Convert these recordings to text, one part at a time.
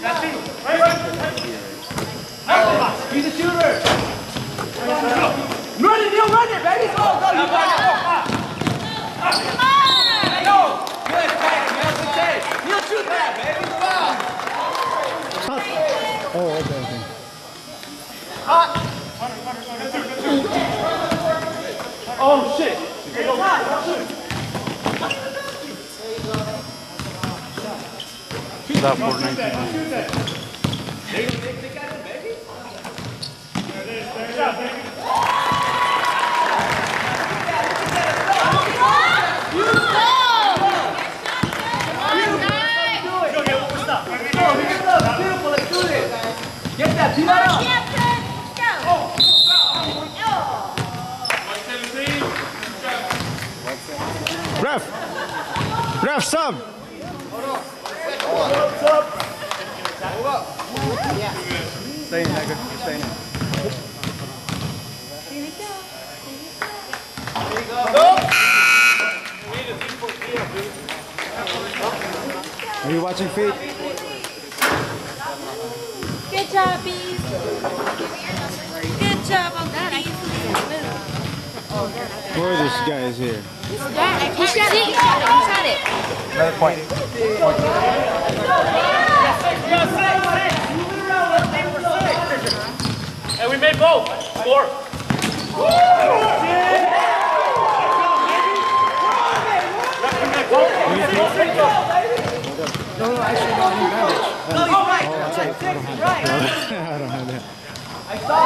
He's a shooter. Run it, Neil, run it, baby. Go, go, you got it. Come on. Go. Good take, Neil, good take. Neil, shoot that, baby. Come on. Oh, okay. Hot. Oh, shit. That Fortnite. They got him, baby. Get that, beat that up. Ref, sub. Stay in, Edgar. Stay in. Here we go. Are you watching feet? Good job, Bees. Good job on that. Who are these guys here? He shot it. Another point. And we made both. Score. No, actually, no, you manage. I don't have that. I saw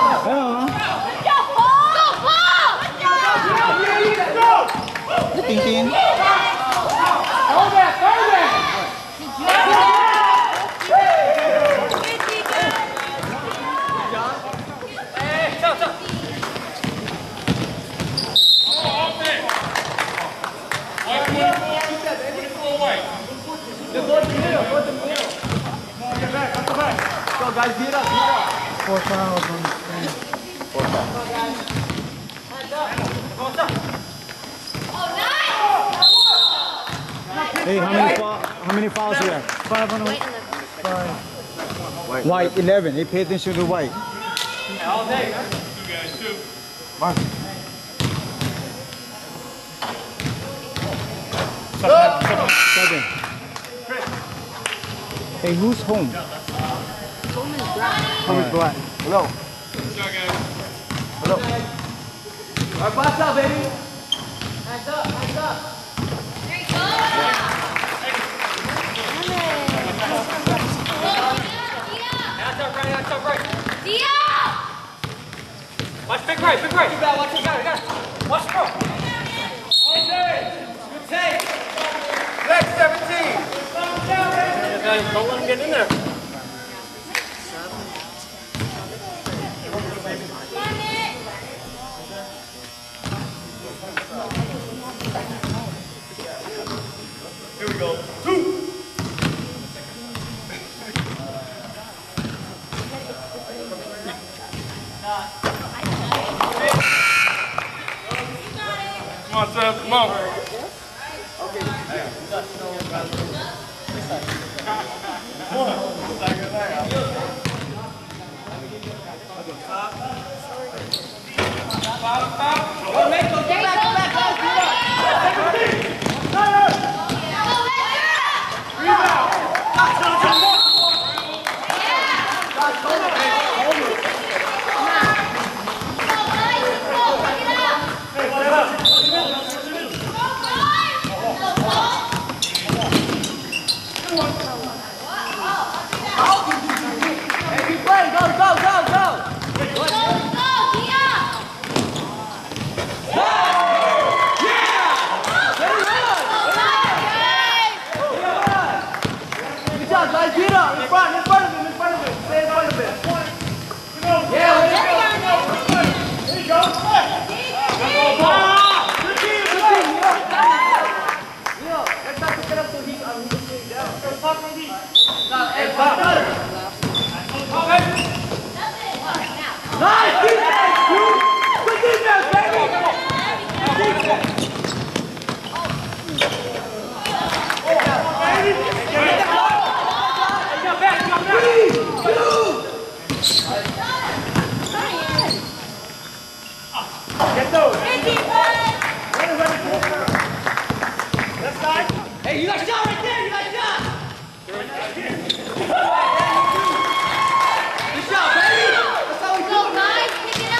that. Thinking. Go guys, beat it up, 4 fouls on the screen. 4 fouls. Hey, how many fouls do you have? 5 on the white. 5. White 11. Hey, pay attention to white. all day, huh? 2 guys, 2. Mark. 7. Hey, who's home? Home is black. Hello. Good job, guys. Hello. All right, bust up, baby. Hands up, hands up. There you go. Hands up right. Dia! Watch big right. Watch big right. Watch bro. Good take. Next 17. Don't let him get in there. Here we go. 2. Come on, Seb, come on. Hey, you got a shot right there. You got a shot. Good shot, baby. That's how we do it. Guys, pick it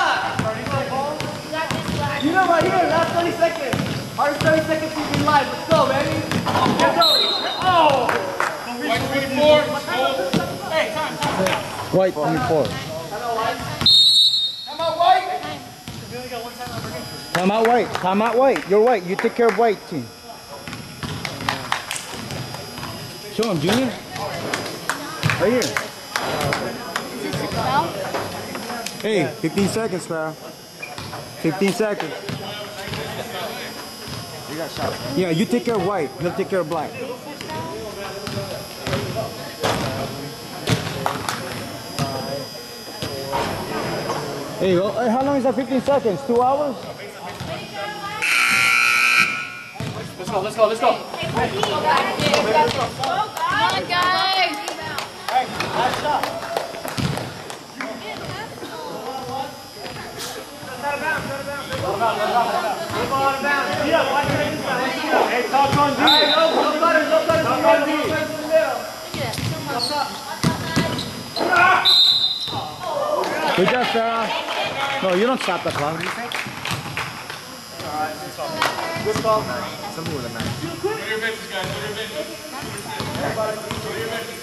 up. You know right here, last 30 seconds. Hardest 30 seconds you can live. Let's go, baby. Let's go. Oh! White 24. Hey, time. White 24. Come on, White. Time out white. Time out white. You're white. You take care of white team. Show him, Junior. Right here. Hey, 15 seconds, pal. 15 seconds. You got shot. Yeah, you take care of white. He'll take care of black. Hey, how long is that 15 seconds? 2 hours? Let's go, let's go, let's go. Come on, guys. Hey, last shot. Hey, talk on D. No cutters, no cutters. Talk on D. Good job, Sarah. No, you don't stop the clock. Good call. Something with a match. Go to your benches, guys. Go to your benches. Go to your benches.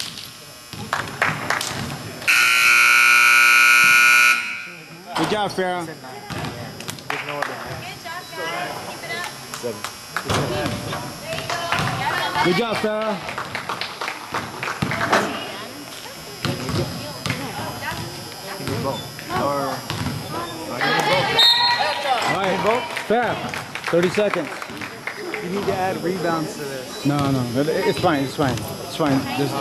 Good job, Farrah. Good job, guys. Keep it up. Good job, Farrah. All right, Farrah, 30 seconds. You need to add rebounds to this. No, it's fine, it's fine. It's fine. Just,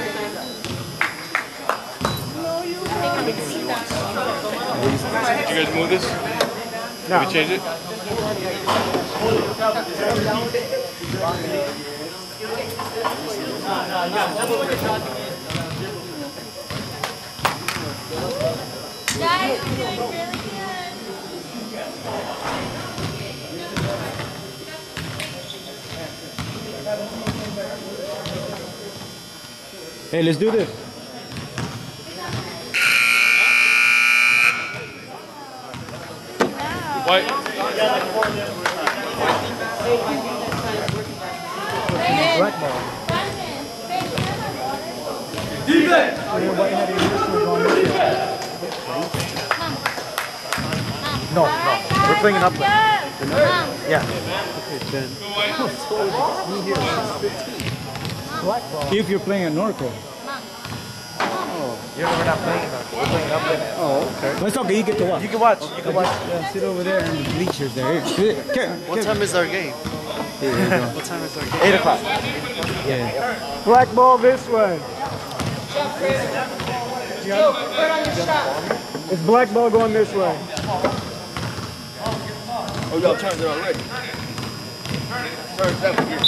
Did you guys move this? No. Did we change it? Guys, you're doing really good. hey, let's do this. White. Black ball. Defense. White had initially gone this way. No. We're playing it up. Yeah. Okay, then. Black ball. If you're playing at Norco. We're not playing that. We're playing up in it. Oh, okay. That's okay, you get to watch. You can watch. You can watch. Yeah, sit over there and the bleachers there. What time is our game? Here you go. What time is our game? 8 o'clock. Yeah. Black ball this way. It's black ball going this way. Oh, y'all turned it already. Turns up here.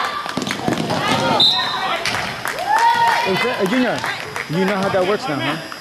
Hey, Junior, you know how that works now, huh?